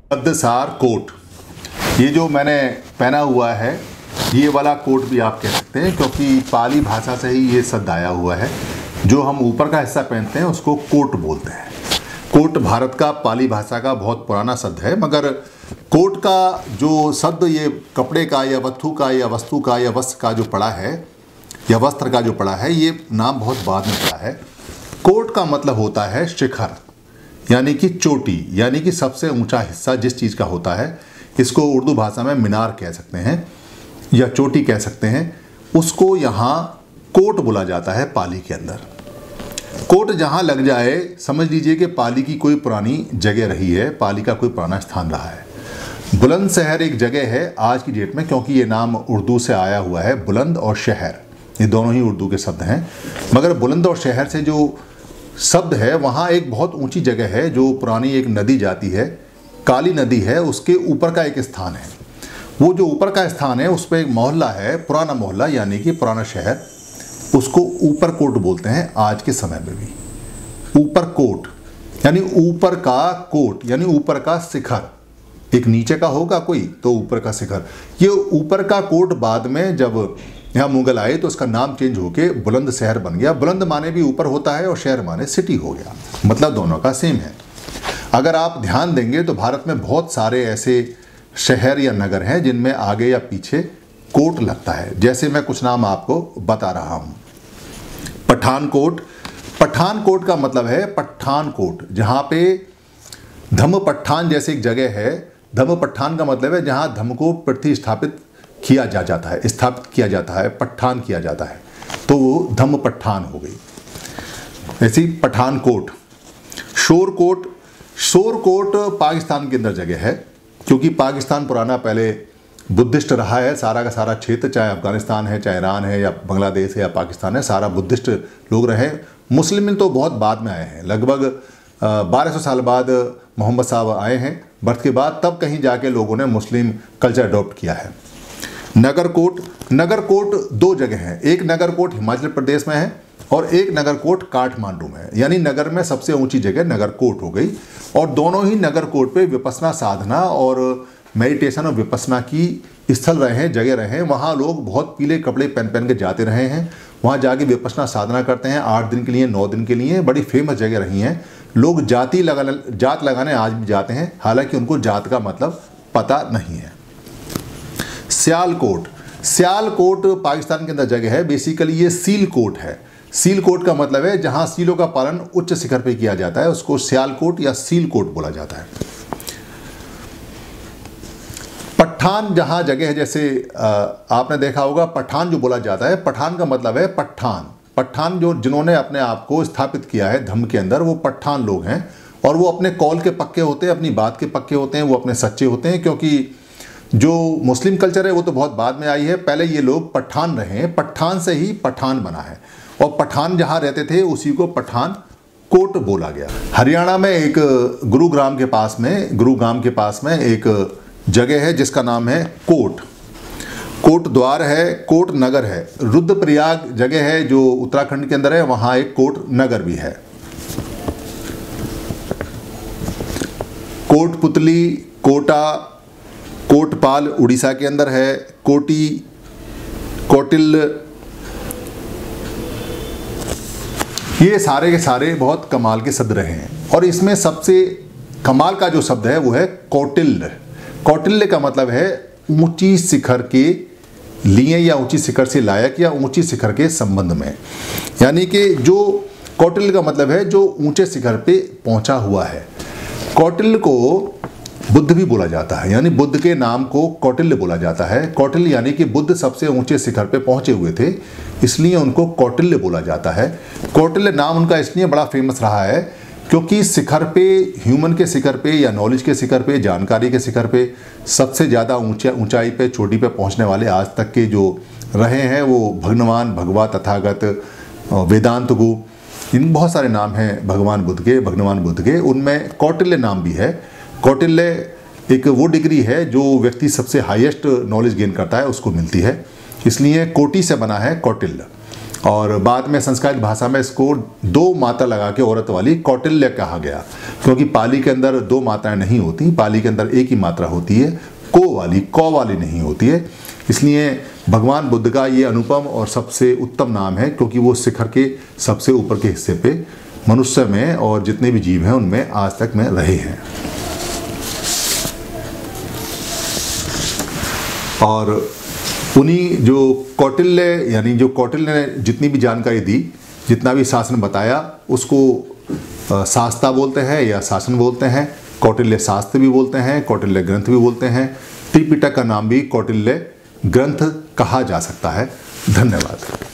शब्दसार coat, ये जो मैंने पहना हुआ है ये वाला कोट भी आप कह सकते हैं, क्योंकि पाली भाषा से ही ये शब्द आया हुआ है। जो हम ऊपर का हिस्सा पहनते हैं उसको कोट बोलते हैं। कोट भारत का पाली भाषा का बहुत पुराना शब्द है, मगर कोट का जो शब्द ये कपड़े का या वस्तु का या वस्तु का या वस्त्र का जो पड़ा है या वस्त्र का जो पड़ा है, ये नाम बहुत बाद में पड़ा है। कोट का मतलब होता है शिखर, यानी कि चोटी, यानी कि सबसे ऊंचा हिस्सा जिस चीज़ का होता है। इसको उर्दू भाषा में मीनार कह सकते हैं या चोटी कह सकते हैं। उसको यहाँ कोट बोला जाता है पाली के अंदर। कोट जहाँ लग जाए समझ लीजिए कि पाली की कोई पुरानी जगह रही है, पाली का कोई पुराना स्थान रहा है। बुलंदशहर एक जगह है आज की डेट में, क्योंकि ये नाम उर्दू से आया हुआ है। बुलंद और शहर ये दोनों ही उर्दू के शब्द हैं, मगर बुलंद और शहर से जो शब्द है वहाँ एक बहुत ऊंची जगह है जो पुरानी एक नदी जाती है, काली नदी है, उसके ऊपर का एक स्थान है। वो जो ऊपर का स्थान है उस पर एक मोहल्ला है, पुराना मोहल्ला यानी कि पुराना शहर, उसको ऊपर कोट बोलते हैं आज के समय में भी। ऊपर कोट यानी ऊपर का कोट यानी ऊपर का शिखर। एक नीचे का होगा कोई तो ऊपर का शिखर। ये ऊपर का कोट बाद में जब यहाँ मुगल आए तो उसका नाम चेंज होके बुलंदशहर बन गया। बुलंद माने भी ऊपर होता है और शहर माने सिटी हो गया, मतलब दोनों का सेम है। अगर आप ध्यान देंगे तो भारत में बहुत सारे ऐसे शहर या नगर हैं जिनमें आगे या पीछे कोट लगता है। जैसे मैं कुछ नाम आपको बता रहा हूँ। पठानकोट, पठानकोट का मतलब है पठानकोट, जहाँ पे धम्म पठान जैसे एक जगह है। धम्म पठान का मतलब है जहाँ धम्म को प्रतिस्थापित किया जाता है, स्थापित किया जाता है, पठान किया जाता है, तो वो धम्म पठान हो गई। ऐसी पठानकोट। शोरकोट, शोरकोट पाकिस्तान के अंदर जगह है, क्योंकि पाकिस्तान पुराना पहले बुद्धिस्ट रहा है। सारा का सारा क्षेत्र, चाहे अफगानिस्तान है, चाहे ईरान है या बांग्लादेश है या पाकिस्तान है, सारा बुद्धिस्ट लोग रहे। मुस्लिम तो बहुत बाद में आए हैं, लगभग 1200 साल बाद मोहम्मद साहब आए हैं बर्थ के बाद, तब कहीं जाके लोगों ने मुस्लिम कल्चर अडॉप्ट किया है। नगरकोट, नगरकोट दो जगह हैं, एक नगरकोट हिमाचल प्रदेश में है और एक नगरकोट काठमांडू में है। यानी नगर में सबसे ऊंची जगह नगरकोट हो गई। और दोनों ही नगरकोट पे विपश्यना साधना और मेडिटेशन और विपश्यना की स्थल रहे हैं, जगह रहे हैं। वहाँ लोग बहुत पीले कपड़े पहन पहन के जाते रहे हैं, वहाँ जाके विपश्यना साधना करते हैं 8 दिन के लिए, 9 दिन के लिए। बड़ी फेमस जगह रही हैं। लोग जात लगाने आज भी जाते हैं, हालांकि उनको जात का मतलब पता नहीं है। सियालकोट, सियालकोट पाकिस्तान के अंदर जगह है। बेसिकली ये सील कोट है। सील कोट का मतलब है जहाँ सीलों का पालन उच्च शिखर पे किया जाता है, उसको सियालकोट या सील कोट बोला जाता है। पठान जहाँ जगह है, जैसे आपने देखा होगा पठान जो बोला जाता है, पठान का मतलब है पठान। पठान जो जिन्होंने अपने आप को स्थापित किया है धम्म के अंदर, वो पठान लोग हैं। और वो अपने कौल के पक्के होते हैं, अपनी बात के पक्के होते हैं, वो अपने सच्चे होते हैं। क्योंकि जो मुस्लिम कल्चर है वो तो बहुत बाद में आई है, पहले ये लोग पठान रहे हैं, पठान से ही पठान बना है। और पठान जहाँ रहते थे उसी को पठान कोट बोला गया। हरियाणा में एक गुरुग्राम के पास में एक जगह है जिसका नाम है कोट। कोट द्वार है, कोट नगर है। रुद्रप्रयाग जगह है जो उत्तराखंड के अंदर है, वहाँ एक कोट नगर भी है। कोटपुतली, कोटा, कोटपाल उड़ीसा के अंदर है। कोटी, कोटिल, ये सारे के सारे बहुत कमाल के शब्द रहे हैं। और इसमें सबसे कमाल का जो शब्द है वो है कौटिल्य। कौटिल्य का मतलब है ऊंची शिखर के लिए या ऊंची शिखर से लायक या ऊंची शिखर के संबंध में। यानी कि जो कौटिल्य का मतलब है जो ऊंचे शिखर पे पहुंचा हुआ है। कौटिल्य को बुद्ध भी बोला जाता है, यानी बुद्ध के नाम को कौटिल्य बोला जाता है। कौटिल्य यानी कि बुद्ध सबसे ऊंचे शिखर पे पहुंचे हुए थे, इसलिए उनको कौटिल्य बोला जाता है। कौटिल्य नाम उनका इसलिए बड़ा फेमस रहा है क्योंकि शिखर पे, ह्यूमन के शिखर पे या नॉलेज के शिखर पे, जानकारी के शिखर पे सबसे ज़्यादा ऊंचाई पे, चोटी पे पहुंचने वाले आज तक के जो रहे हैं वो भगवान, भगवा, तथागत, वेदांत गु, इन बहुत सारे नाम हैं भगवान बुद्ध के। उनमें कौटिल्य नाम भी है। कौटिल्य एक वो डिग्री है जो व्यक्ति सबसे हाईएस्ट नॉलेज गेन करता है उसको मिलती है, इसलिए कोटि से बना है कौटिल्य। और बाद में संस्कृत भाषा में इसको 2 मात्रा लगा के औरत वाली कौटिल्य कहा गया, क्योंकि पाली के अंदर 2 मात्राएं नहीं होती, पाली के अंदर एक ही मात्रा होती है, कौ वाली नहीं होती है। इसलिए भगवान बुद्ध का ये अनुपम और सबसे उत्तम नाम है, क्योंकि वो शिखर के सबसे ऊपर के हिस्से पे मनुष्य में और जितने भी जीव हैं उनमें आज तक में रहे हैं। और उन्हीं जो कौटिल्य यानी जो कौटिल्य ने जितनी भी जानकारी दी, जितना भी शासन बताया, उसको शास्ता बोलते हैं या शासन बोलते हैं, कौटिल्य शास्त्र भी बोलते हैं, कौटिल्य ग्रंथ भी बोलते हैं। त्रिपिटक का नाम भी कौटिल्य ग्रंथ कहा जा सकता है। धन्यवाद।